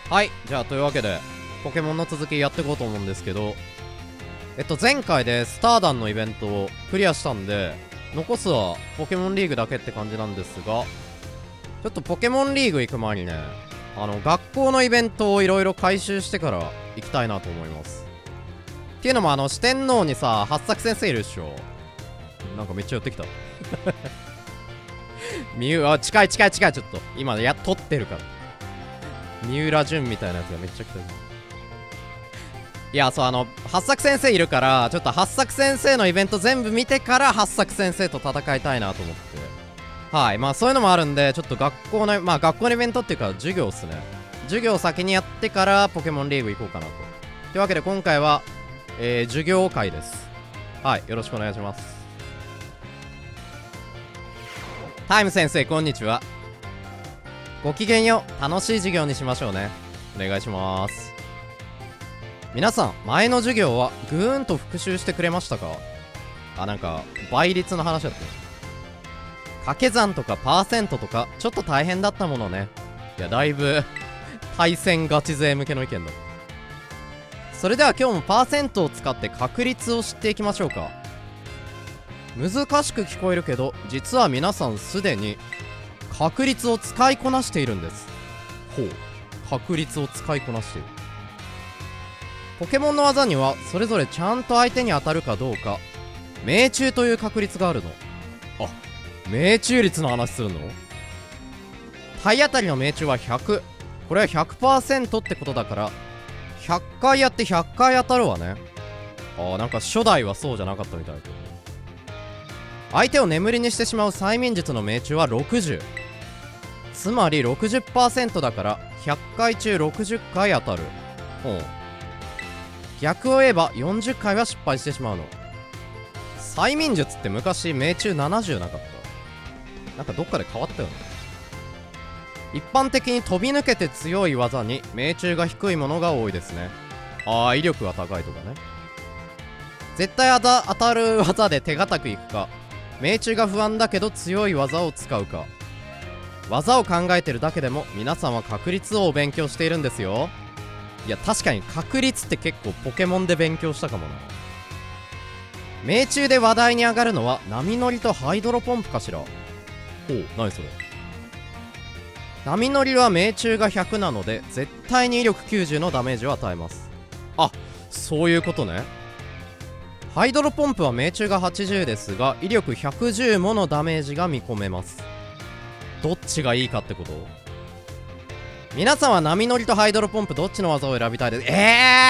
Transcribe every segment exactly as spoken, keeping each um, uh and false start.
はい、じゃあというわけでポケモンの続きやっていこうと思うんですけど、えっと前回でスターダンのイベントをクリアしたんで、残すはポケモンリーグだけって感じなんですが、ちょっとポケモンリーグ行く前にね、あの学校のイベントをいろいろ回収してから行きたいなと思います。っていうのも、あの四天王にさ八作先生いるっしょ。なんかめっちゃ寄ってきたみゆあ近い近い近い。ちょっと今やっとってるから三浦淳みたいなやつがめっちゃ来た。いや、そう、あの八作先生いるから、ちょっと八作先生のイベント全部見てから八作先生と戦いたいなと思って、はい、まあそういうのもあるんで、ちょっと学校のまあ学校のイベントっていうか授業っすね。授業を先にやってからポケモンリーグ行こうかなと。というわけで今回は、えー、授業会です。はい、よろしくお願いします。タイム先生こんにちは。ごきげんよう。楽しい授業にしましょうね。お願いします。皆さん、前の授業はぐーんと復習してくれましたか？あ、なんか倍率の話だった。掛け算とかパーセントとかちょっと大変だったものね。いや、だいぶ対戦ガチ勢向けの意見だ。それでは今日もパーセントを使って確率を知っていきましょうか。難しく聞こえるけど、実は皆さんすでに確率を使いこなしているんです。ほう、確率を使いこなしている。ポケモンの技にはそれぞれちゃんと相手に当たるかどうか命中という確率があるの。あ、命中率の話するの？体当たりの命中はひゃく。これは ひゃくパーセント ってことだから、ひゃっかいやってひゃっかい当たるわね。あー、なんか初代はそうじゃなかったみたいだけど。相手を眠りにしてしまう催眠術の命中はろくじゅう。つまり ろくじゅっパーセント だからひゃっかい中ろくじゅっかい当たる。ほう。逆を言えばよんじゅっかいは失敗してしまうの。催眠術って昔命中ななじゅうなかった？なんかどっかで変わったよね。一般的に飛び抜けて強い技に命中が低いものが多いですね。あー、威力が高いとかね。絶対当た、当たる技で手堅くいくか、命中が不安だけど強い技を使うか。技を考えてるだけでも皆さんは確率を勉強しているんですよ。いや、確かに確率って結構ポケモンで勉強したかもな。命中で話題に上がるのは波乗りとハイドロポンプかしら。ほう、何それ。波乗りは命中がひゃくなので絶対に威力きゅうじゅうのダメージを与えます。あ、そういうことね。ハイドロポンプは命中がはちじゅうですが威力ひゃくじゅうものダメージが見込めます。どっちがいいかってこと？皆さんは波乗りとハイドロポンプどっちの技を選びたいです？え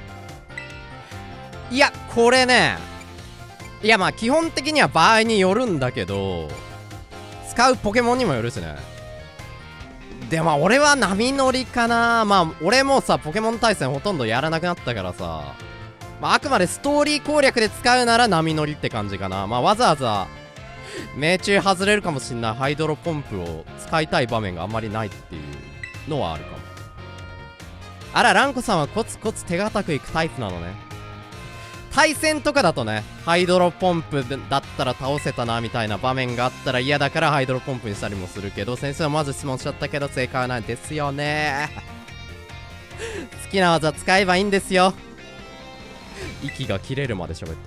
ーいや、これね、いや、まあ基本的には場合によるんだけど、使うポケモンにもよるしね。でも俺は波乗りかな。まあ俺もさ、ポケモン対戦ほとんどやらなくなったからさ、まああくまでストーリー攻略で使うなら波乗りって感じかな。まあわざわざ命中外れるかもしんないハイドロポンプを使いたい場面があんまりないっていうのはあるかも。あら、ランコさんはコツコツ手堅くいくタイプなのね。対戦とかだとね、ハイドロポンプだったら倒せたなみたいな場面があったら嫌だからハイドロポンプにしたりもするけど、先生はまず質問しちゃったけど正解はないですよね。好きな技使えばいいんですよ。息が切れるまで喋ってる。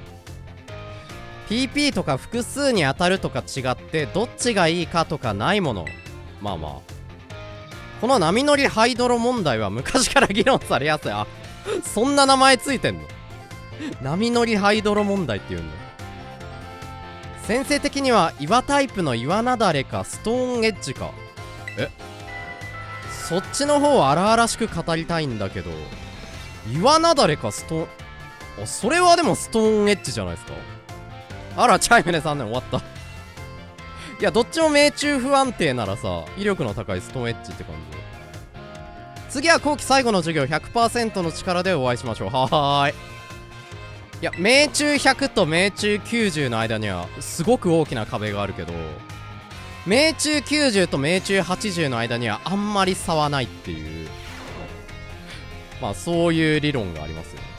ピーピー とか複数に当たるとか違ってどっちがいいかとかないもの。まあまあ、この波乗りハイドロ問題は昔から議論されやすい。あ、そんな名前ついてんの？波乗りハイドロ問題っていうんだ。先生的には岩タイプの岩なだれかストーンエッジか。え、そっちの方を荒々しく語りたいんだけど、岩なだれかストーン、あ、それはでもストーンエッジじゃないですか。あら、チャイムネさんねん終わった。いや、どっちも命中不安定ならさ、威力の高いストーンエッジって感じ。次は後期最後の授業 ひゃくパーセント の力でお会いしましょう。はーい。いや、命中ひゃくと命中きゅうじゅうの間にはすごく大きな壁があるけど、命中きゅうじゅうと命中はちじゅうの間にはあんまり差はないっていう、まあそういう理論がありますよね。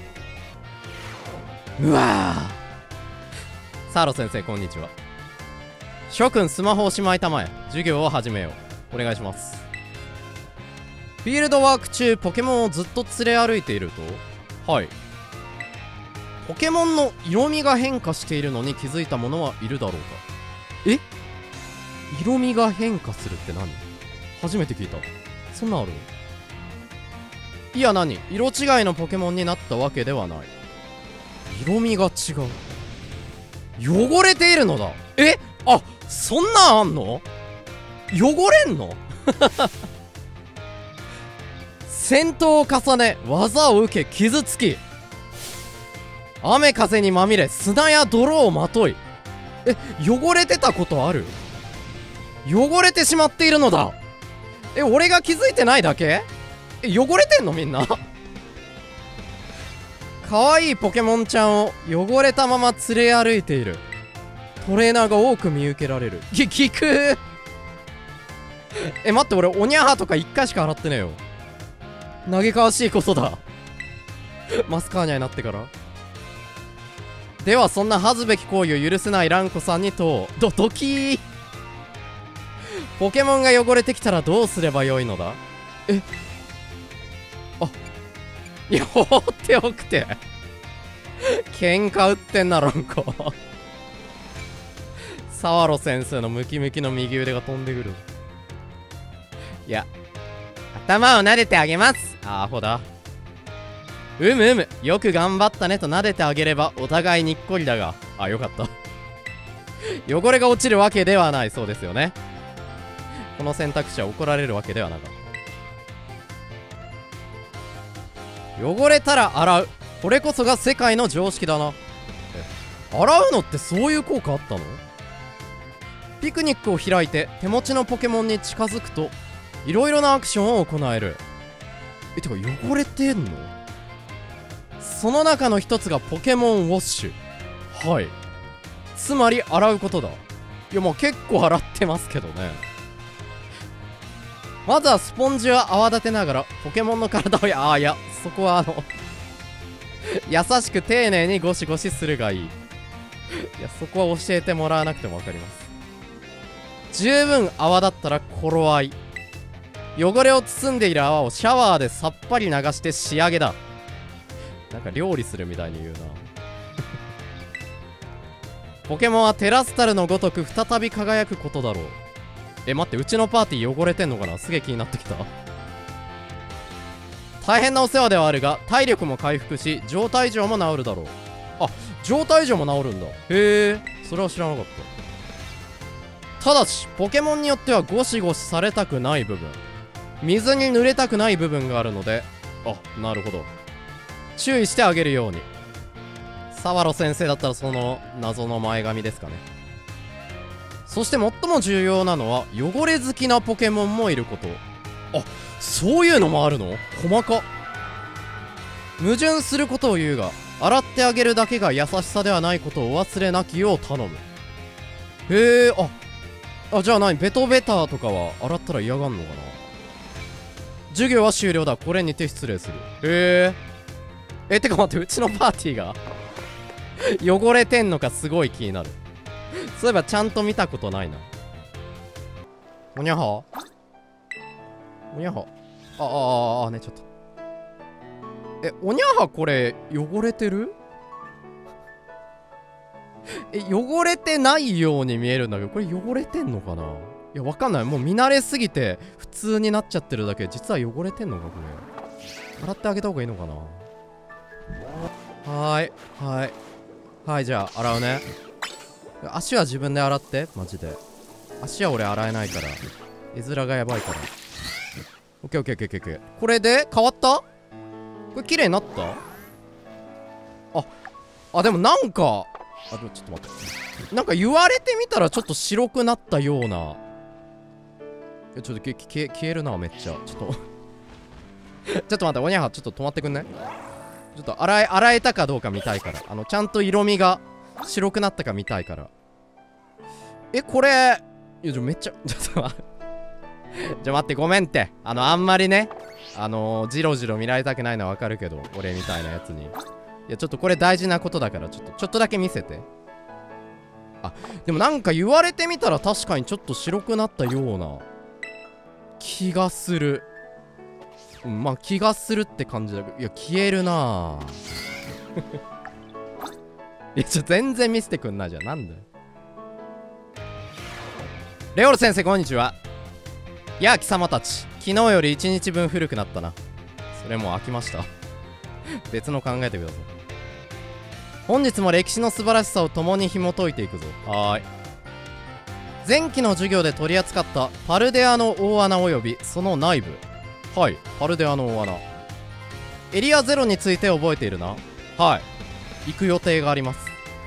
うわー、サーロ先生こんにちは。諸君スマホおしまいたまえ。授業を始めよう。お願いします。 フィールドワーク中ポケモンをずっと連れ歩いていると、はい、ポケモンの色味が変化しているのに気づいた者はいるだろうか。え、色味が変化するって何？初めて聞いた。そんなんある？いや、何、色違いのポケモンになったわけではない。色味が違う。汚れているのだ。え、あ、そんなんあんの？汚れんの？戦闘を重ね、技を受け、傷つき、雨風にまみれ、砂や泥をまとい。え、汚れてたことある？汚れてしまっているのだ。え、俺が気づいてないだけ？え、汚れてんのみんな。可愛いポケモンちゃんを汚れたまま連れ歩いているトレーナーが多く見受けられる。き、聞く。え、待って、俺おにゃはとかいっかいしか洗ってねえよ。嘆かわしいことだ。マスカーニャになってから。ではそんな恥ずべき行為を許せないランコさんに問う。ど、ドキー。ポケモンが汚れてきたらどうすればよいのだ？え、あ、いや、放っておくて。喧嘩売ってんな、ランコ。サワロ先生のムキムキの右腕が飛んでくる。いや、頭を撫でてあげます。あ、アホだ。うむうむ、よく頑張ったねと撫でてあげればお互いにっこりだが。あ、よかった。汚れが落ちるわけではないそうですよね。この選択肢は怒られるわけではなかった。汚れたら洗う、これこそが世界の常識だな。え、洗うのってそういう効果あったの？ピクニックを開いて手持ちのポケモンに近づくといろいろなアクションを行える。え、てか汚れてんの？その中の一つがポケモンウォッシュ。はい、つまり洗うことだ。いや、もう結構洗ってますけどね。まずはスポンジを泡立てながらポケモンの体を、ああ、いや、そこはあの優しく丁寧にゴシゴシするがいい。いや、そこは教えてもらわなくても分かります。十分泡だったら頃合い。汚れを包んでいる泡をシャワーでさっぱり流して仕上げだ。なんか料理するみたいに言うな。ポケモンはテラスタルのごとく再び輝くことだろう。え、待って、うちのパーティー汚れてんのかな？すげえ気になってきた。大変なお世話ではあるが体力も回復し状態異常も治るだろう。あ、状態異常も治るんだ。へえ、それは知らなかった。ただしポケモンによってはゴシゴシされたくない部分、水に濡れたくない部分があるので、あ、なるほど、注意してあげるように。サワロ先生だったらその謎の前髪ですかね。そして最も重要なのは汚れ好きなポケモンもいること。あ、そういうのもあるの？細かっ。矛盾することを言うが洗ってあげるだけが優しさではないことをお忘れなきよう頼む。へえ、ああ、じゃあ何、ベトベターとかは洗ったら嫌がんのかな。授業は終了だ。これにて失礼する。へえ。え、てか待って、うちのパーティーが汚れてんのかすごい気になる。そういえばちゃんと見たことないな。おにゃはおにゃはああああね、ちょっと。え、おにゃはこれ汚れてる？え、汚れてないように見えるんだけど、これ汚れてんのかな。いや、わかんない。もう見慣れすぎて普通になっちゃってるだけ。実は汚れてんのかこれ。洗ってあげた方がいいのかな。はーいはいはい、じゃあ洗うね。足は自分で洗って、マジで。足は俺洗えないから、絵面がやばいから。オッケーオッケーオッケーオッケー。これで変わった？これ綺麗になった？ああ、でもなんか、あ、ちょっと待って、なんか言われてみたらちょっと白くなったような。え、ちょっと消え消えるな、めっちゃ。ちょっとちょっと待って、おにゃはちょっと止まってくんね。ちょっと洗え洗えたかどうか見たいから、あのちゃんと色味が白くなったか見たいから。え、これ、いや、ちょ、めっちゃ、ちょっと待って。じゃ、待って、ごめんって。あの、あんまりね、あのー、じろじろ見られたくないのはわかるけど、俺みたいなやつに。いや、ちょっとこれ大事なことだから、ちょっと、ちょっとだけ見せて。あ、でもなんか言われてみたら確かにちょっと白くなったような気がする。 うん、まあ気がするって感じだけど、いや消えるなぁいやちょ全然見せてくんないじゃん。なんだよ。レオル先生こんにちは。やあ貴様たち、昨日よりいちにちぶん古くなったな。それもう飽きました別の考えてください。本日も歴史の素晴らしさを共に紐解いていくぞ。はーい。前期の授業で取り扱ったパルデアの大穴およびその内部。はい、パルデアの大穴。エリアゼロについて覚えているな。はい、行く予定があります。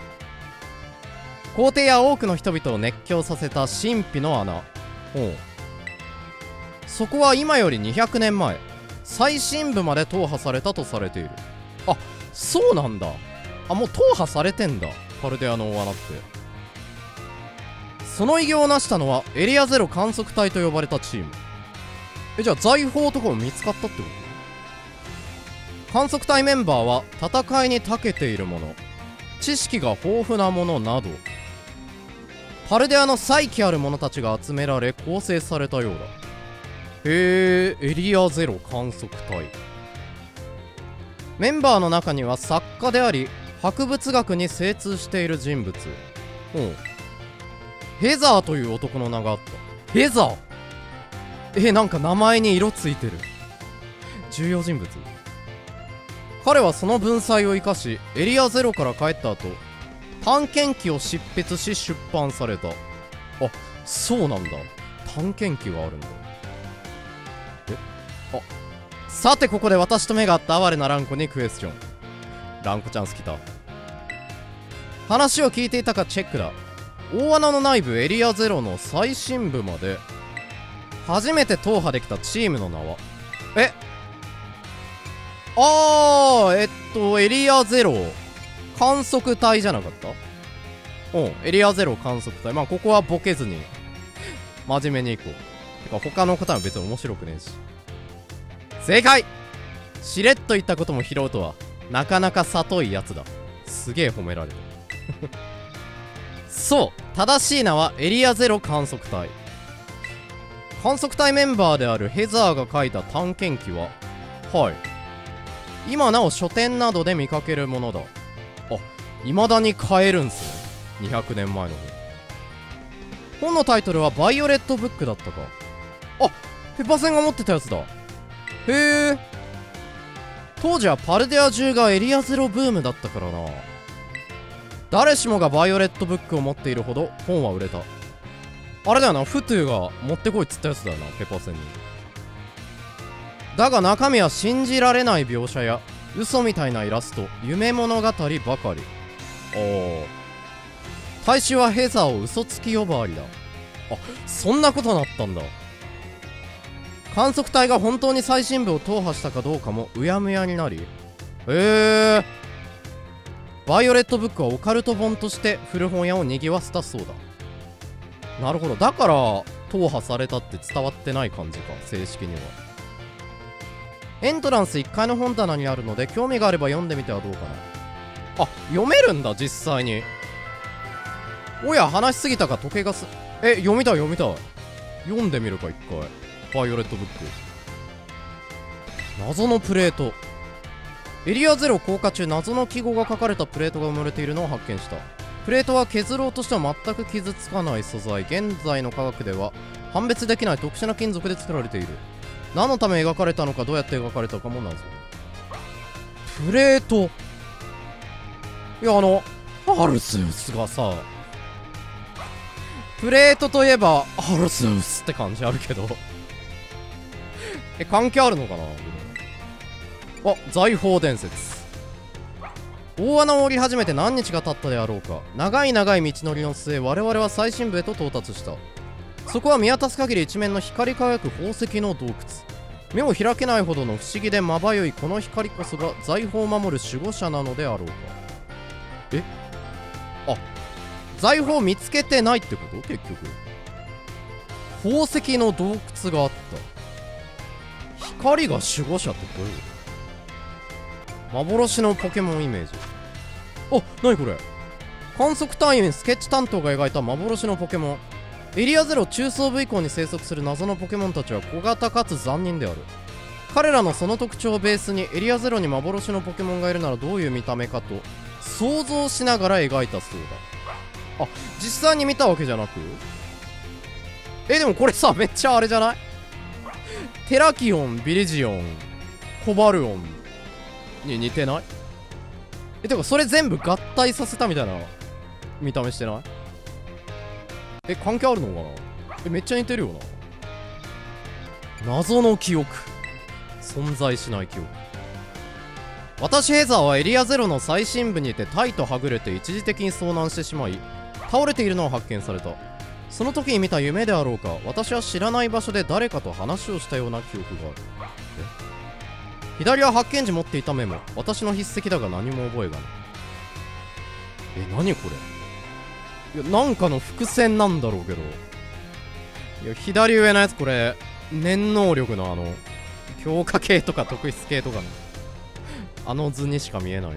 皇帝や多くの人々を熱狂させた神秘の穴。ほう。そこは今よりにひゃくねんまえ、最深部まで踏破されたとされている。あ、そうなんだ。あ、もう踏破されてんだ、パルデアの大穴って。その偉業を成したのはエリアゼロ観測隊と呼ばれたチーム。え、じゃあ財宝とかも見つかったってこと？観測隊メンバーは戦いに長けている者、知識が豊富な者など、パルデアの才気ある者たちが集められ構成されたようだ。へえ、エリアゼロ観測隊。メンバーの中には作家であり博物学に精通している人物。うん。ヘザーという男の名があった。ヘザー。え、なんか名前に色ついてる。重要人物。彼はその文才を生かしエリアゼロから帰った後、探検記を執筆し出版された。あ、そうなんだ。探検記があるんだ。え、あ、さてここで私と目が合った哀れなランコにクエスチョン。ランコチャンス来た。話を聞いていたかチェックだ。大穴の内部エリアゼロの最深部まで初めて踏破できたチームの名は？え、あー、えっとエリアゼロ観測隊じゃなかった？うん、エリアゼロ観測隊。まあここはボケずに真面目にいこう。てか他の答えは別に面白くねえし。正解。しれっと言ったことも拾うとはなかなか里いやつだ。すげえ褒められるそう、正しい名はエリアゼロ観測隊。観測隊メンバーであるヘザーが書いた探検記は、はい、今なお書店などで見かけるものだ。あ、未だに買えるんすね。にひゃくねんまえの本。本のタイトルはバイオレットブックだったか。あ、ペパセンが持ってたやつだ。へえ。当時はパルデア中がエリアゼロブームだったからな。誰しもがバイオレットブックを持っているほど本は売れた。あれだよな、フトゥーが持ってこいっつったやつだよな、ペパセンに。だが中身は信じられない描写や嘘みたいなイラスト、夢物語ばかり。おー、大衆はヘザーを嘘つき呼ばわりだ。あ、そんなことなったんだ。観測隊が本当に最深部を踏破したかどうかもうやむやになり、えー、バイオレットブックはオカルト本として古本屋を賑わせたそうだ。なるほど、だから踏破されたって伝わってない感じか、正式には。エントランスいっかいの本棚にあるので興味があれば読んでみてはどうかな。あ、読めるんだ実際に。おや、話しすぎたか時計がす。え、読みたい読みたい。読んでみるか一回。バイオレットブック。謎のプレート。エリアゼロ降下中、謎の記号が書かれたプレートが埋もれているのを発見した。プレートは削ろうとしては全く傷つかない素材。現在の科学では判別できない特殊な金属で作られている。何のため描かれたのか、どうやって描かれたかも謎。プレート。いや、あのアルセウスがさ、プレートといえばアルセウスって感じあるけどえ、関係あるのかな。あ、財宝伝説。大穴を降り始めて何日が経ったであろうか。長い長い道のりの末、我々は最深部へと到達した。そこは見渡す限り一面の光り輝く宝石の洞窟。目を開けないほどの不思議でまばゆいこの光こそが財宝を守る守護者なのであろうか。え、あ、財宝見つけてないってこと？結局宝石の洞窟があった。光が守護者ってどういうこと？幻のポケモンイメージ。あ、なにこれ。観測隊員スケッチ担当が描いた幻のポケモン。エリアゼロ中層部以降に生息する謎のポケモンたちは小型かつ残忍である。 彼らのその特徴をベースにエリアゼロに幻のポケモンがいるならどういう見た目かと想像しながら描いたそうだ。あ、実際に見たわけじゃなく、え、でもこれさ、めっちゃあれじゃない？テラキオン、ビリジオン、コバルオンに似てない？え、てかそれ全部合体させたみたいな見た目してない？え、関係あるのかな？え、めっちゃ似てるよな。謎の記憶、存在しない記憶。私ヘザーはエリアゼロの最深部にてタイとはぐれて一時的に遭難してしまい、倒れているのを発見された。その時に見た夢であろうか、私は知らない場所で誰かと話をしたような記憶がある。え、左は発見時持っていたメモ、私の筆跡だが何も覚えがない。え、何これ？いや、なんかの伏線なんだろうけど。いや、左上のやつこれ念能力のあの強化系とか特筆系とかのあの図にしか見えないな。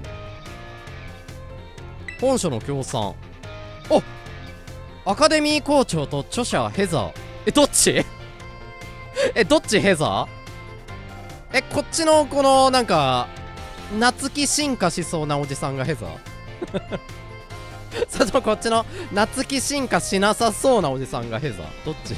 本書の協賛。お、アカデミー校長と著者ヘザー。え、どっちえ、どっちヘザー？え、こっちのこのなんか夏希進化しそうなおじさんがヘザーそれともこっちの夏希進化しなさそうなおじさんがヘザー？どっち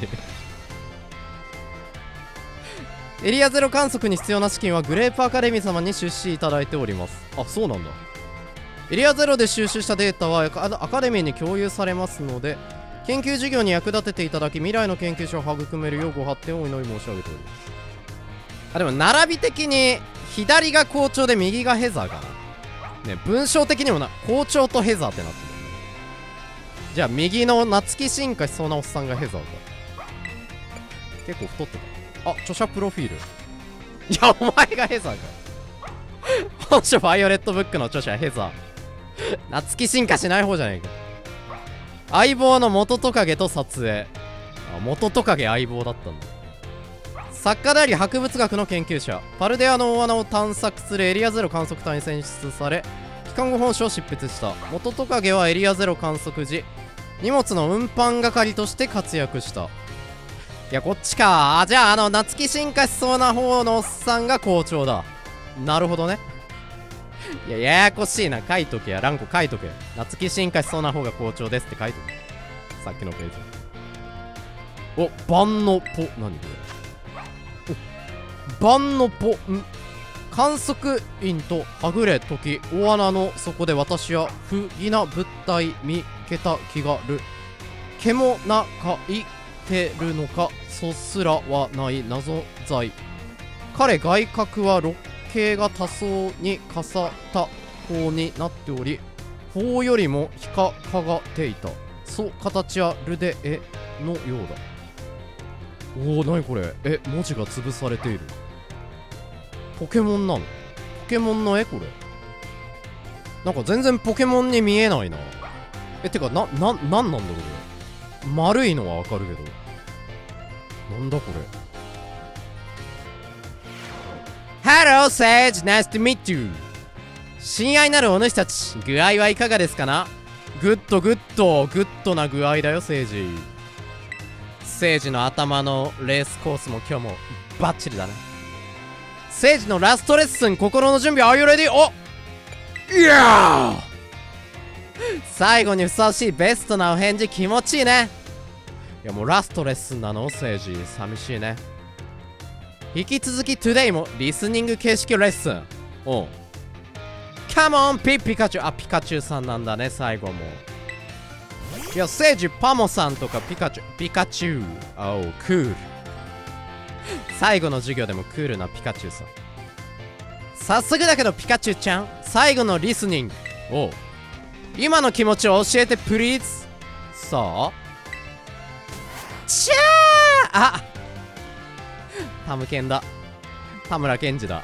エリアゼロ観測に必要な資金はグレープアカデミー様に出資いただいております。あ、そうなんだ。エリアゼロで収集したデータはアカデミーに共有されますので、研究事業に役立てていただき、未来の研究者を育めるようご発展をお祈り申し上げております。あ、でも並び的に左が校長で右がヘザーかな。ね、文章的にもな、校長とヘザーってなってる。じゃあ右の夏希進化しそうなおっさんがヘザーか。結構太ってた。あ、著者プロフィール。いや、お前がヘザーか。本書バイオレットブックの著者ヘザー。夏希進化しない方じゃないか。相棒の元トカゲと撮影。あ、元トカゲ相棒だったんだ。作家であり博物学の研究者、パルデアの大穴を探索するエリアゼロ観測隊に選出され、帰還後本書を執筆した。元トカゲはエリアゼロ観測時、荷物の運搬係として活躍した。いや、こっちか。あ、じゃあ、あの、夏希進化しそうな方のおっさんが校長だ。なるほどね。いや、ややこしいな。書いとけや。ランコ書いとけ。夏希進化しそうな方が校長ですって書いとけ。さっきのページ。お、万のポ。何これ。お、万のポ。ん観測員とはぐれ時、大穴の底で私は不義な物体見けた気がる。毛もなかいてるのか、そすらはない謎材。彼外角は六径が多層に重た方になっており、方よりもひかかがていた。そ形はルデエのようだ。おお、なにこれ。え、文字が潰されている。ポケモンなの？ポケモンの絵これ。なんか全然ポケモンに見えないな。え、てか、な、な、なんなんだろうこれ。丸いのはわかるけど。なんだこれ。Hello, Sage! Nice to meet you! 親愛なるお主たち、具合はいかがですかな？グッドグッド、グッドな具合だよ、セージ。セージの頭のレースコースも今日もバッチリだね。セージのラストレッスン、心の準備、Are you ready? お！いやー！最後にふさわしいベストなお返事、気持ちいいね。いや、もうラストレッスンなのセージ。寂しいね。引き続き Today もリスニング形式レッスン。おう。Come on, ピピカチュウ。あ、ピカチュウさんなんだね、最後も。いや、セージ、パモさんとかピカチュウ、ピカチュウ。おう、クール。最後の授業でもクールなピカチュウさん。早速だけどピカチュウちゃん、最後のリスニング。おう。今の気持ちを教えてプリーズ。さあ。ちゃーあタムケンだ。田村健二だ。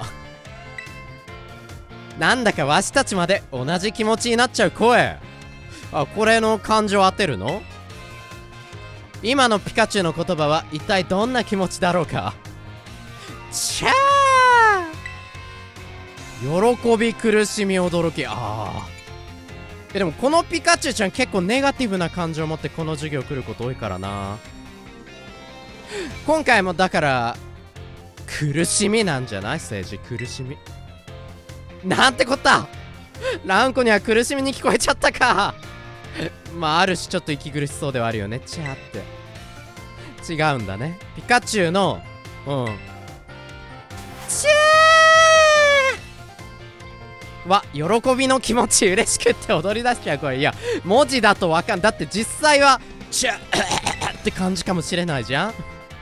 なんだかわしたちまで同じ気持ちになっちゃう声。あ、これの感情当てるの？今のピカチュウの言葉は一体どんな気持ちだろうか。ちゃー喜び、苦しみ、驚き。ああ。え、でもこのピカチュウちゃん結構ネガティブな感情を持ってこの授業来ること多いからな。今回もだから苦しみなんじゃない政治、苦しみ。なんてこった。ランコには苦しみに聞こえちゃったか。まあある種ちょっと息苦しそうではあるよね。チャーって違うんだね。ピカチュウのうんチャーは喜びの気持ち、嬉しくって踊り出しちゃう。これいや文字だとわかん、だって実際はチャーって感じかもしれないじゃん。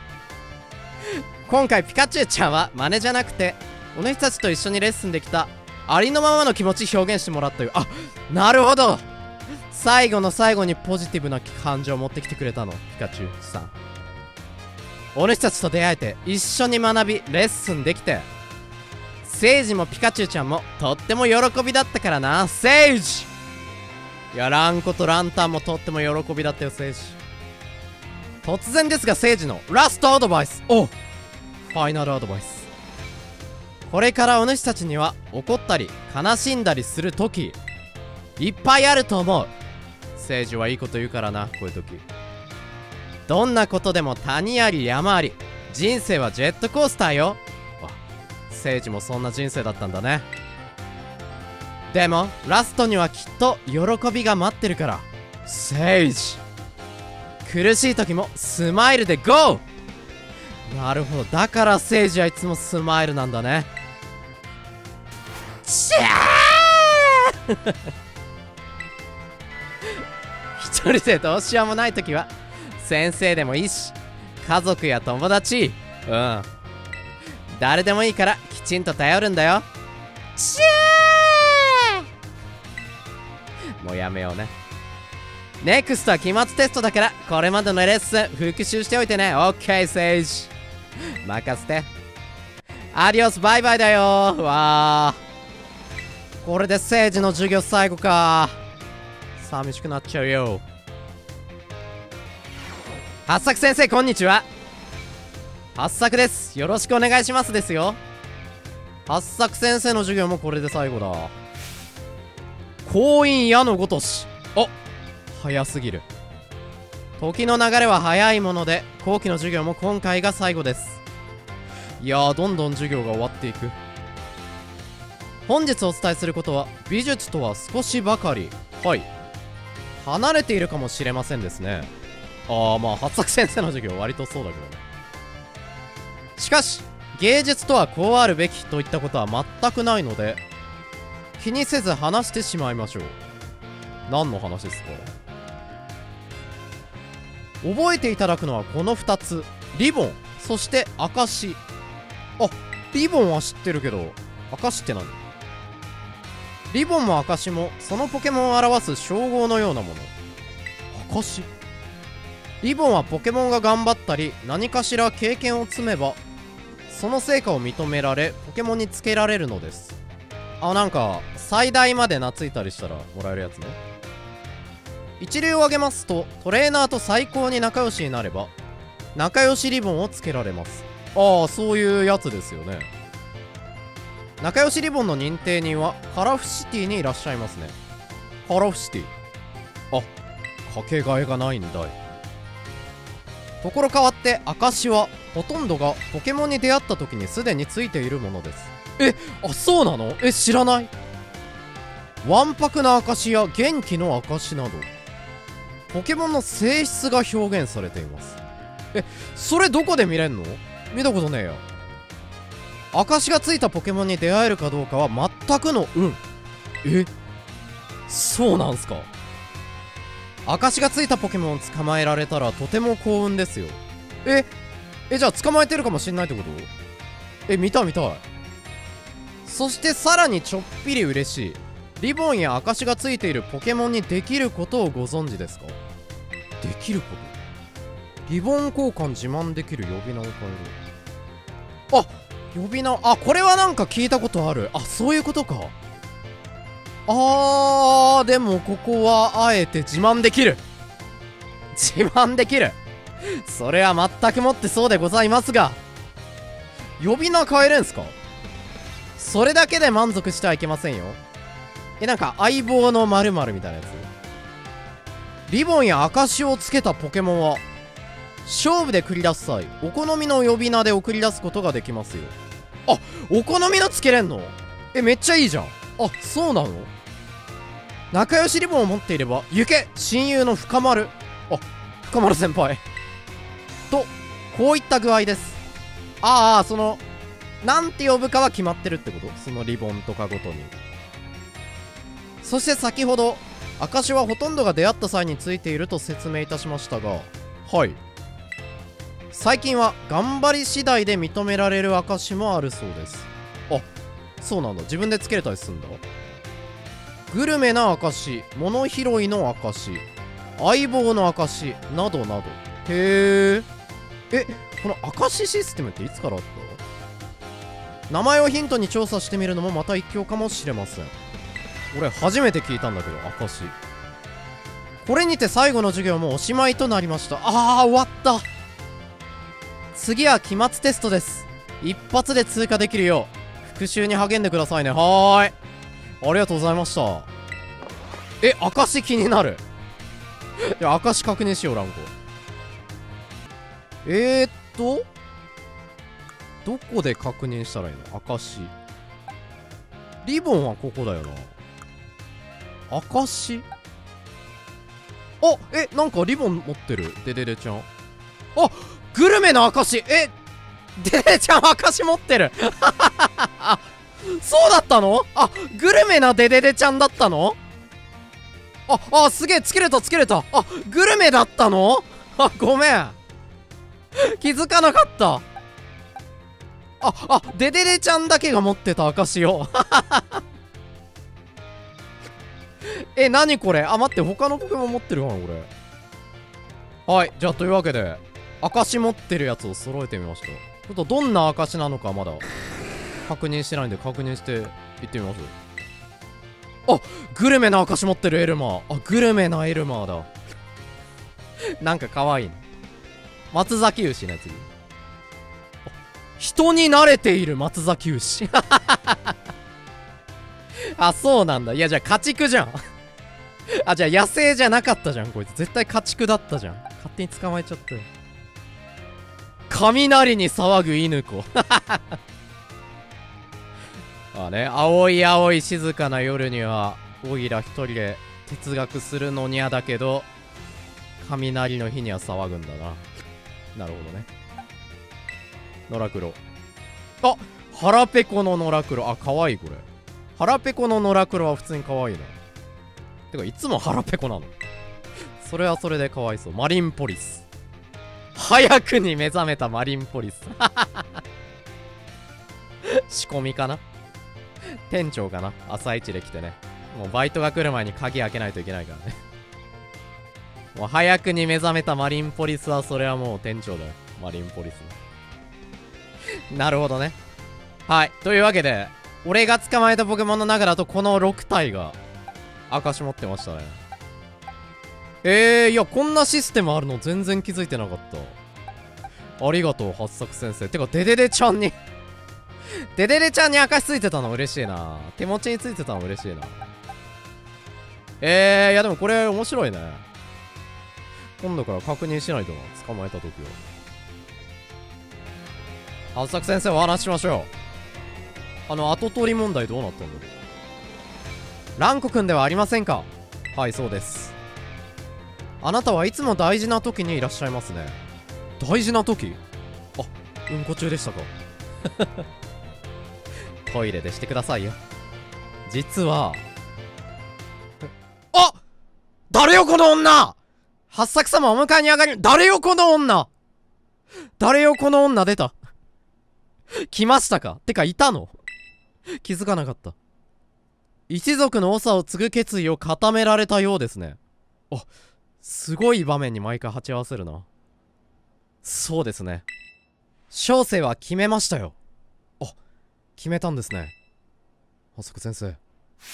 今回ピカチュウちゃんは真似じゃなくてお姉たちと一緒にレッスンできたありのままの気持ち表現してもらったよ。あ、なるほど。最後の最後にポジティブな感情を持ってきてくれたの、ピカチュウさん。お主たちと出会えて一緒に学びレッスンできて、セイジもピカチュウちゃんもとっても喜びだったからな、セイジ。いやランコとランタンもとっても喜びだったよ、セイジ。突然ですがセイジのラストアドバイス。お、ファイナルアドバイス。これからお主たちには怒ったり悲しんだりする時いっぱいあると思う。セイジはいいこと言うからな、こういう時。どんなことでも谷あり山あり、人生はジェットコースターよ。あ、セイジもそんな人生だったんだね。でもラストにはきっと喜びが待ってるから、セイジ。苦しい時もスマイルでゴー。なるほど、だからセイジはいつもスマイルなんだね。チャー一人でどうしようもない時は先生でもいいし、家族や友達、うん誰でもいいからきちんと頼るんだよ。チャーもうやめようね。ネクストは期末テストだから、これまでのレッスン復習しておいてね。オッケーセイジ、任せて。アディオス、バイバイだよ。わー、これでセイジの授業最後か。寂しくなっちゃうよ。八作先生こんにちは。八作です、よろしくお願いしますですよ。八作先生の授業もこれで最後だ。婚姻矢のごとし。お、早すぎる。時の流れは早いもので後期の授業も今回が最後です。いやー、どんどん授業が終わっていく。本日お伝えすることは美術とは少しばかり、はい、離れているかもしれませんですね。ああ、まあ八作先生の授業割とそうだけどね。しかし芸術とはこうあるべきといったことは全くないので気にせず話してしまいましょう。何の話ですか？覚えていただくのはこのふたつ、リボン、そして証。あ、リボンは知ってるけど証って何？リボンも証もそのポケモンを表す称号のようなもの。証。リボンはポケモンが頑張ったり何かしら経験を積めばその成果を認められポケモンにつけられるのです。あ、なんか最大まで懐いたりしたらもらえるやつね。一例を挙げますと、トレーナーと最高に仲良しになれば仲良しリボンをつけられます。ああ、そういうやつですよね。仲良しリボンの認定人はカラフシティにいらっしゃいますね。カラフシティ、あ、かけがえがないんだい。ところ変わって証はほとんどがポケモンに出会った時にすでについているものです。え、あ、そうなの？え、知らない。わんぱくな証や元気の証などポケモンの性質が表現されています。え、それどこで見れんの？見たことねえよ。証がついたポケモンに出会えるかどうかは全くの運。え、そうなんすか。証がついたポケモンを捕まえられたらとても幸運ですよ。ええ、じゃあ捕まえてるかもしんないってこと？え、見たい見たい。そしてさらにちょっぴり嬉しい、リボンや証がついているポケモンにできることをご存知ですか？できること、リボン交換自慢できる呼び名を変える。あ、呼び名、あ、これはなんか聞いたことある。あ、そういうことか。あー、でもここはあえて自慢できる。自慢できる。それは全くもってそうでございますが、呼び名変えるんすか？それだけで満足してはいけませんよ。え、なんか相棒の〇〇みたいなやつ。リボンや証をつけたポケモンは勝負で繰り出す際、お好みの呼び名で送り出すことができますよ。あ、お好みのつけれんの？え、めっちゃいいじゃん。あ、そうなの？仲良しリボンを持っていれば、行け親友の深丸。あ、深丸先輩。と、こういった具合です。ああ、その、なんて呼ぶかは決まってるってこと？そのリボンとかごとに。そして先ほど、証はほとんどが出会った際についていると説明いたしましたが、はい。最近は頑張り次第で認められる証もあるそうです。あ、そうなんだ。自分でつけれたりすんだ。グルメな証、物拾いの証、相棒の証などなど。へえ。え、この証システムっていつからあった？名前をヒントに調査してみるのもまた一興かもしれません。俺初めて聞いたんだけど、証。これにて最後の授業もおしまいとなりました。あー、終わった。次は期末テストです。一発で通過できるよう復習に励んでくださいね。はーい、ありがとうございました。え、証気になる。いや、証確認しよう、ランコ。えーっとどこで確認したらいいの？証。リボンはここだよな。証。あ、え、なんかリボン持ってる。デデデちゃん。あ、グルメの証。え、デデデちゃん証持ってる。あ、そうだったの？あ、グルメなデデデちゃんだったの？あ、あ、すげえ、つけれたつけれた。あ、グルメだったの？あ、ごめん。気づかなかった。あ、あ、デデデちゃんだけが持ってた証を。え、なにこれ？あ、待って、他のポケモン持ってるかな、これ。はい、じゃあ、というわけで、証持ってるやつを揃えてみました。ちょっとどんな証なのかまだ確認してないんで、確認していってみます。あ、グルメな証持ってるエルマー。あ、グルメなエルマーだ。なんかかわいいね。松崎牛のやつ。人に慣れている松崎牛。あ、そうなんだ。いや、じゃあ家畜じゃん。あ、じゃあ野生じゃなかったじゃん、こいつ。絶対家畜だったじゃん。勝手に捕まえちゃったよ。雷に騒ぐ犬子。あね、青い青い静かな夜には、オイラ一人で哲学するのにゃだけど、雷の日には騒ぐんだな。なるほどね。ノラクロ。あ、腹ペコのノラクロ。あ、かわいいこれ。腹ペコのノラクロは普通にかわいいな。てか、いつも腹ペコなの？それはそれでかわいそう。マリンポリス。早くに目覚めたマリンポリス。仕込みかな？店長かな？朝一で来てね。もうバイトが来る前に鍵開けないといけないからね。もう早くに目覚めたマリンポリスはそれはもう店長だよ。マリンポリス。なるほどね。はい。というわけで、俺が捕まえたポケモンの中だとこのろく体が証持ってましたね。えー、いや、こんなシステムあるの全然気づいてなかった。ありがとう、八作先生。てか、デデデちゃんにデデデちゃんに証ついてたの嬉しいな。手持ちについてたの嬉しいな。えー、いやでもこれ面白いね。今度から確認しないとな、捕まえた時は。八作先生、お話ししましょう。あの、後取り問題どうなったんだろう。ランコくんではありませんか？はい、そうです。あなたはいつも大事な時にいらっしゃいますね。大事な時？あ、うんこ中でしたか。トイレでしてくださいよ。実は、あ！誰よこの女！八作様お迎えに上がり、誰よこの女！誰よこの女出た。来ましたか？てか、いたの？気づかなかった。一族の長を継ぐ決意を固められたようですね。あ、すごい場面に毎回鉢合わせるな。そうですね。小生は決めましたよ。あ、決めたんですね。八作先生。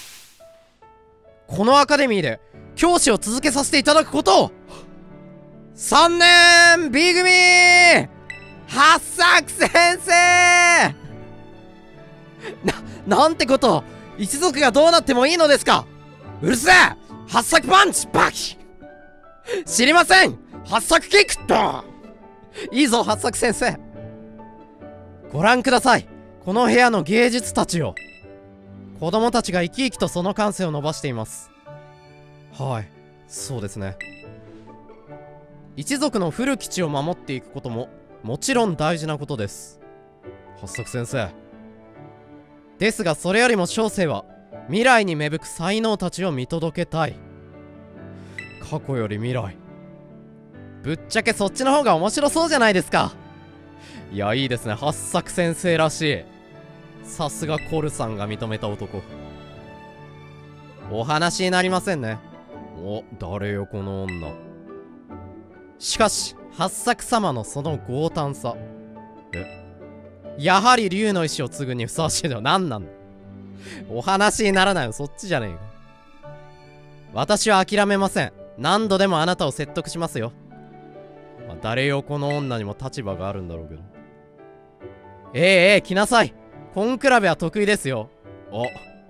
このアカデミーで教師を続けさせていただくことをさんねん B 組八作先生な、なんてこと、一族がどうなってもいいのですか？うるせえ！八作パンチバキ！知りません！八作キックといいぞ八作先生。ご覧ください、この部屋の芸術たちよ。子供たちが生き生きとその感性を伸ばしています。はい、そうですね。一族の古き地を守っていくことももちろん大事なことです。八作先生。ですがそれよりも小生は未来に芽吹く才能たちを見届けたい。過去より未来。ぶっちゃけそっちの方が面白そうじゃないですか。いや、いいですね、八作先生らしい。さすがコルさんが認めた男。お話になりませんね。お、誰よこの女。しかし八作様のその強胆さ、え、やはり竜の意志を継ぐにふさわしいのは何なんだ。お話にならないよ、そっちじゃねえか。私は諦めません。何度でもあなたを説得しますよ。まあ、誰よこの女にも立場があるんだろうけど。ええええ、来なさい。コンクラベは得意ですよ。お、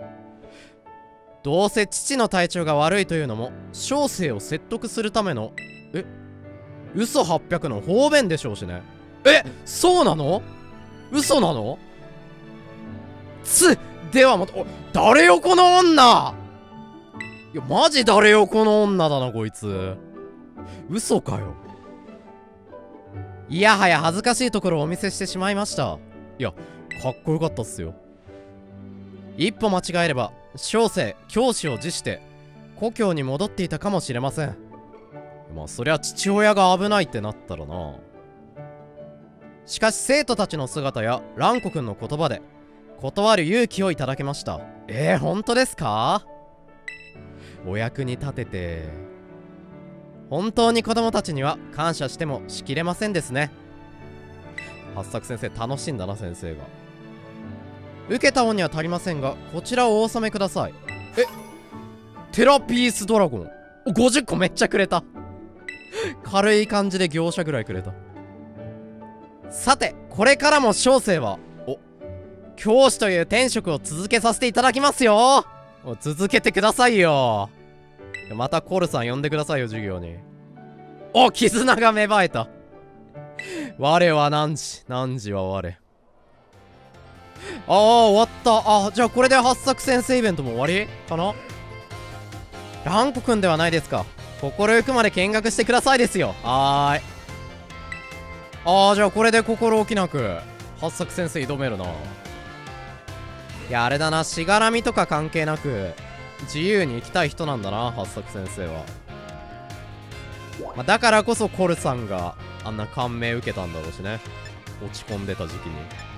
どうせ父の体調が悪いというのも小生を説得するための、え、嘘はっぴゃくの方便でしょうしね。え、そうなの？嘘なの？つ、ではまた、お、誰よこの女。いや、マジ誰よこの女だなこいつ。嘘かよ。いやはや恥ずかしいところをお見せしてしまいました。いや、かっこよかったっすよ。一歩間違えれば小生教師を辞して故郷に戻っていたかもしれません。まあそりゃ父親が危ないってなったらな。しかし生徒たちの姿や蘭子くんの言葉で断る勇気をいただけました。えー、本当ですか？お役に立てて本当に子供たちには感謝してもしきれませんですね。八作先生楽しいんだな、先生が。受けた恩には足りませんがこちらをお納めください。え、テラピースドラゴンごじゅっこめっちゃくれた。軽い感じで業者ぐらいくれた。さてこれからも小生はお教師という転職を続けさせていただきますよ。続けてくださいよ。またコルさん呼んでくださいよ授業に。お、絆が芽生えた。我は汝、汝は我。ああ、終わった。あ、じゃあこれで八作先生イベントも終わりかな。ランコくんではないですか。心ゆくまで見学してくださいですよ。はーい。ああ、じゃあこれで心置きなく八作先生挑めるな。いや、あれだな、しがらみとか関係なく自由に生きたい人なんだな、八作先生は。まあ、だからこそコルさんがあんな感銘受けたんだろうしね、落ち込んでた時期に。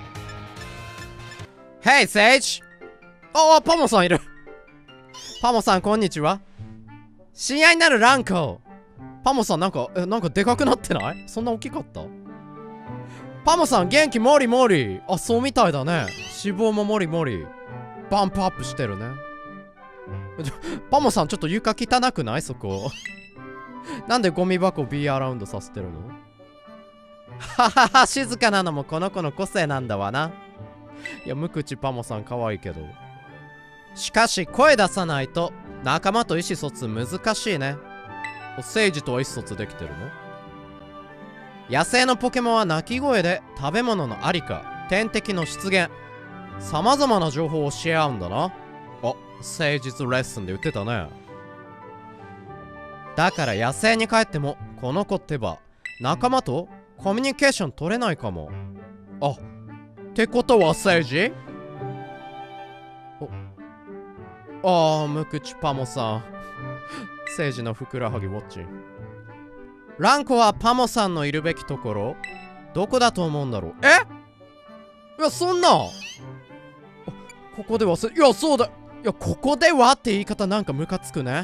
ヘイセイジ。ああ、パモさんいる。パモさんこんにちは。親愛なるランコ。パモさんなんか、え、なんかでかくなってない？そんな大きかった？パモさん元気もりもり。あ、そうみたいだね。脂肪ももりもり。バンプアップしてるね。パモさんちょっと床汚くない？そこ。なんでゴミ箱 B アラウンドさせてるの？ははは、静かなのもこの子の個性なんだわな。いや、無口パモさん可愛いけど。しかし声出さないと仲間と意思疎通難しいね。セイジとは意思疎通できてるの？野生のポケモンは鳴き声で食べ物のありか、天敵の出現、様々な情報を教え合うんだな。あ、誠実レッスンで言ってたね。だから野生に帰ってもこの子ってば仲間とコミュニケーション取れないかも。あ、ってことはセイジ？お、ああ、無口パモさん。セイジのふくらはぎウォッチン。ランコはパモさんのいるべきところどこだと思うんだろう。え？いや、そんなここではせ、いや、そうだ。いや、ここではって言い方なんかムカつくね。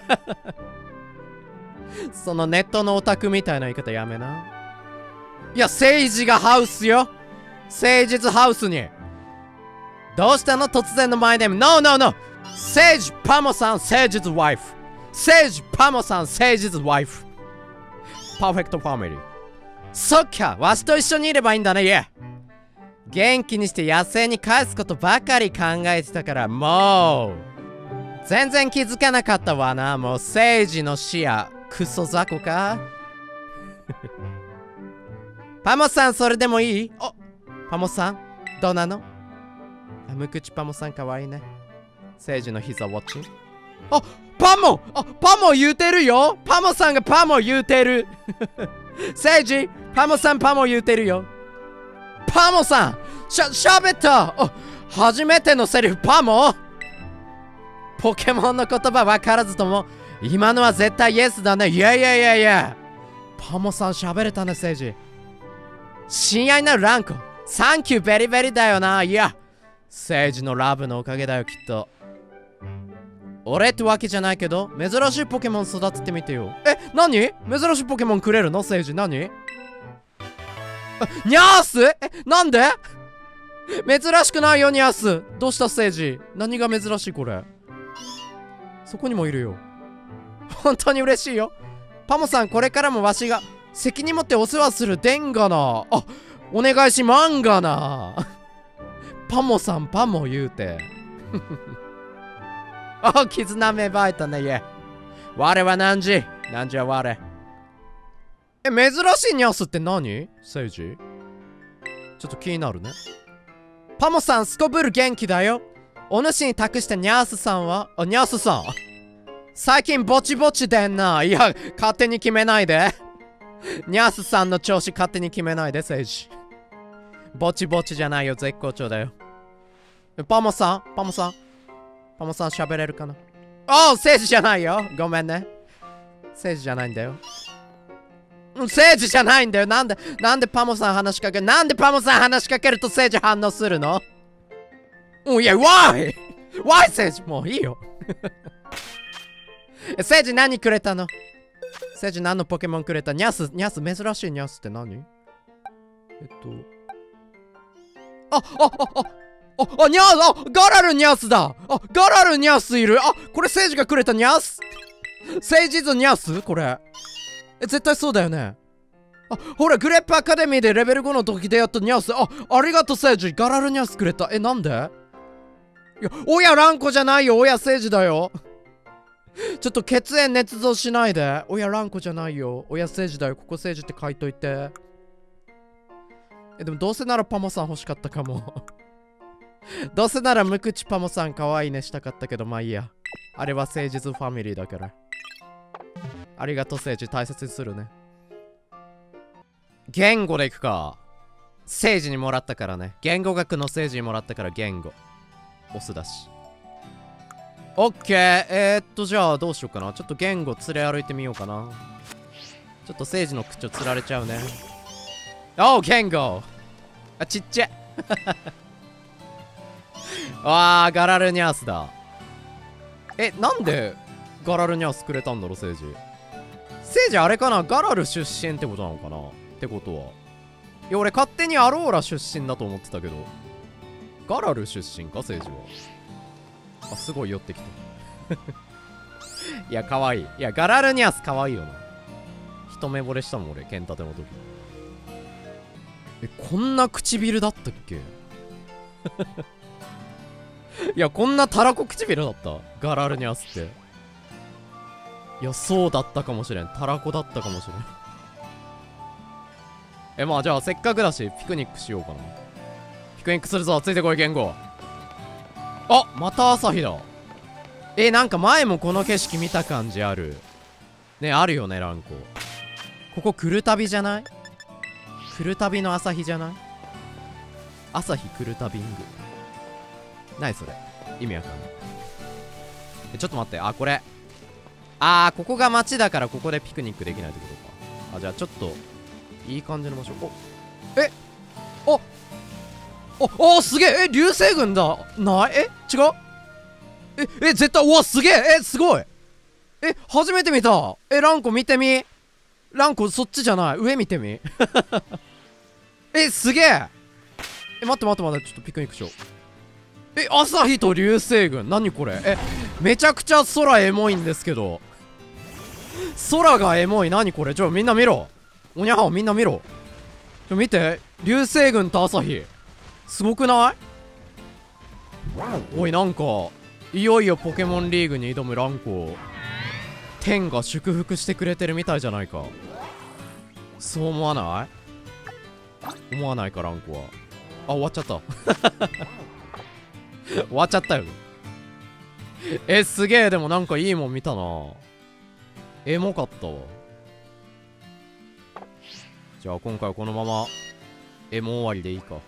そのネットのオタクみたいな言い方やめな。いや、セイジがハウスよ。誠実ハウスに。どうしたの突然のマイネーム。 ノーノーノー。セイジパモさん誠実ワイフ。セイジパモさん誠実ワイフ。パーフェクトファミリー。そっか、わしと一緒にいればいいんだね。いえ、元気にして野生に返すことばかり考えてたから、もう全然気づかなかったわな。もうセイジの視野クソ雑魚か。 パモさん、それでもいい？お、パモさん、どうなの？あ、無口パモさんかわいいね。セイジの膝ウォッチ。あ、パモ！あ、パモ言うてるよ！パモさんがパモ言うてるセイジ、パモさんパモ言うてるよ。パモさん、しゃ、しゃべった！お、初めてのセリフ、パモ！ポケモンの言葉分からずとも、今のは絶対イエスだね。いやいやいやいや。パモさん喋れたね、セイジ。親愛なるランコ、サンキューベリベリだよな。いや、セイジのラブのおかげだよ、きっと。俺ってわけじゃないけど、珍しいポケモン育ててみてよ。え、何？珍しいポケモンくれるの？セイジ、何？ニャース？え、なんで？珍しくないよ、ニャース。どうした、セイジ？何が珍しい、これ。そこにもいるよ。本当に嬉しいよ。パモさん、これからもわしが責任持ってお世話するでんがな。あ、お願いしまんがな。パモさん、パモ言うて。あ、絆芽生えたね、いえ。我は何時？何時は我。え、珍しいニャースって何？セイジ？ちょっと気になるね。パモさん、すこぶる元気だよ。お主に託したニャースさんは、あ、ニャースさん。最近ぼちぼちでんな。いや、勝手に決めないで。ニャースさんの調子勝手に決めないで、セイジ。ぼちぼちじゃないよ、絶好調だよ。パモさん、パモさん。パモさん喋れるかな？おう、セイジじゃないよ。ごめんね。セイジじゃないんだよ。セイジじゃないんだよ。なんで、なんでパモさん話しかける？なんでパモさん話しかけるとセイジ反応するの？おいや、ワイワイセイジ、もういいよ。セイジ何くれたの？セイジ何のポケモンくれた？ニャス、ニャス、珍しいニャスって何？えっと。あ、あ、あ、あ、あ、あ、ニャース、あ、ガラルニャースだ。あ、ガラルニャースいる。あ、これセイジがくれたニャース？セイジズニャース？これ。え、絶対そうだよね。あ、ほら、グレップアカデミーでレベルごの時でやったニャース。あ、ありがとうセイジ。ガラルニャースくれた。え、なんで？いや、親ランコじゃないよ。親セイジだよ。ちょっと血縁捏造しないで。親ランコじゃないよ。親セイジだよ。ここセイジって書いといて。え、でもどうせならパモさん欲しかったかも。どうせなら無口パモさんかわいいねしたかったけど、まあいいや。あれはセイジズファミリーだから。ありがとうセイジ、大切にするね。言語でいくか。セイジにもらったからね。言語学のセイジにもらったから言語。オスだし。オッケー。えー、っとじゃあどうしようかな。ちょっと言語連れ歩いてみようかな。ちょっとセイジの口をつられちゃうね。おう、言語。あ、ちっちゃい。わー、ガラルニャースだ。え、なんでガラルニャースくれたんだろ、セイジ。セイジあれかな、ガラル出身ってことなのかなってことは。いや、俺勝手にアローラ出身だと思ってたけど。ガラル出身か、セイジは。あ、すごい寄ってきた。いや、かわいい。いや、ガラルニャースかわいいよな。一目惚れしたもん、俺、剣立ての時。え、こんな唇だったっけ？いや、こんなたらこ唇だったガラルニャースって。いや、そうだったかもしれん。たらこだったかもしれん。え、まあじゃあせっかくだしピクニックしようかな。ピクニックするぞ。ついてこい、言語。あ、また朝日だ。え、なんか前もこの景色見た感じあるね。あるよね、ランコ。ここ来るたびじゃない？来るたびの朝日じゃない？朝日来るたびング。何それ、意味わかんない。え、ちょっと待って。あ、これ、あー、ここが街だからここでピクニックできないってことか。あ、じゃあちょっといい感じの場所。お、え、おおお、すげえ。え、流星群だ。ない？え、違う？え、え、絶対、うわ、すげえ。え、すごい。え、初めて見た。え、ランコ見てみ。ランコそっちじゃない、上見てみ。え、すげえ。え、待って待って待って、ちょっとピクニックしよう。え、朝日と流星群、何これ。え、めちゃくちゃ空エモいんですけど。空がエモい。何これ。ちょ、みんな見ろ。おにゃはんみんな見ろ。ちょ、見て。流星群と朝日。すごくない？おい、なんかいよいよポケモンリーグに挑むランコ。天が祝福してくれてるみたいじゃないか。そう思わない？ 思わないか、ランコは。あ、終わっちゃった終わっちゃったよ。え、すげえ。でもなんかいいもん見たな。エモかったわ。じゃあ今回はこのままエモ終わりでいいか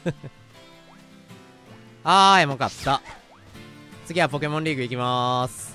あーエモかった。次はポケモンリーグ行きまーす。